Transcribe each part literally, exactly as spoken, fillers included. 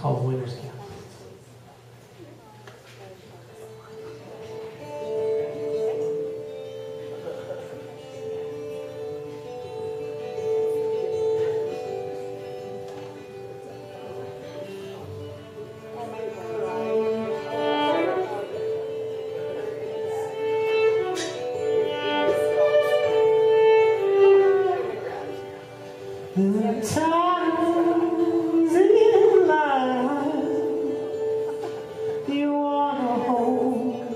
called Winter's Camp. There are times in life you wanna hold,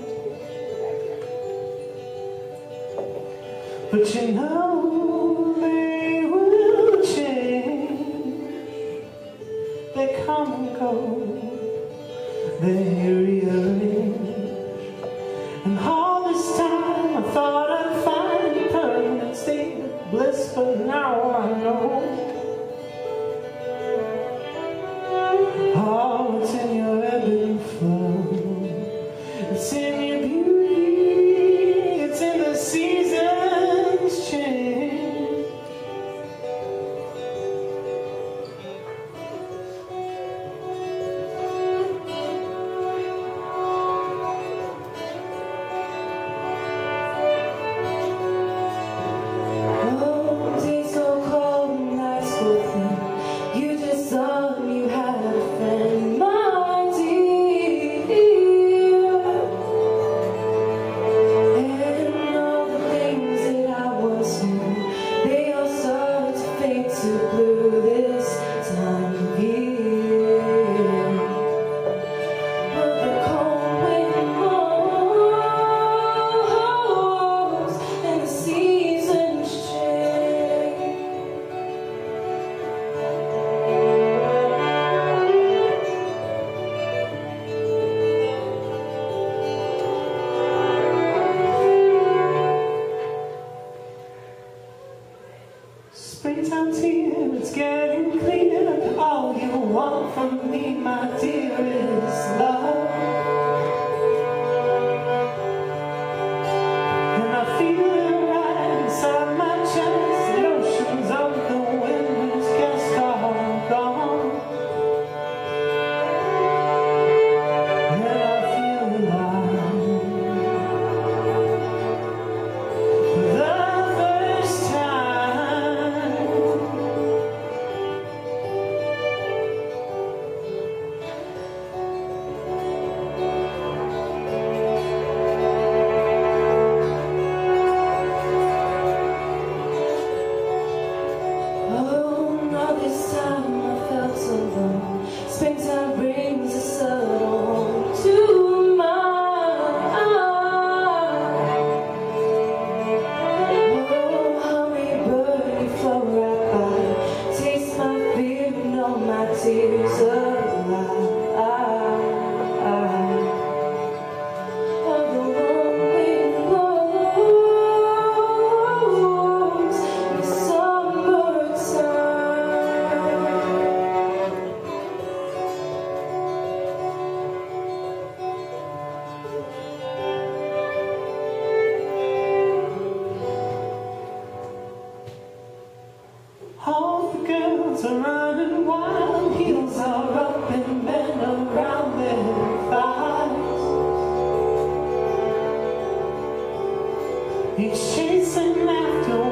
but you know they will change. They come and go, they rearrange. And all this time I thought I'd find a permanent state of bliss, but now I know. Oh, it's in your ebb and flow, it's in your beauty, it's in the seasons change. Oh, days so cold and nights so thin, you just thought you had a friend, my dear. And all the things that I once knew, they all start to fade to blue this time of year. But the cold wind blows and the seasons change. Springtime's here, it's getting clear. All you want from me, my dear, is love. And I feel it right inside my chest. The oceans of the wind is just all gone. And I feel alive for the first time. Oh, all this time I felt so alone. Springtime brings a subtle home to my eyes. Oh, hummingbird, you flow right by. Taste my fear and all my tears alive. Oh, the warm wind blows in the summertime. All the girls are running wild, heels are up and men around their thighs. Each chasing after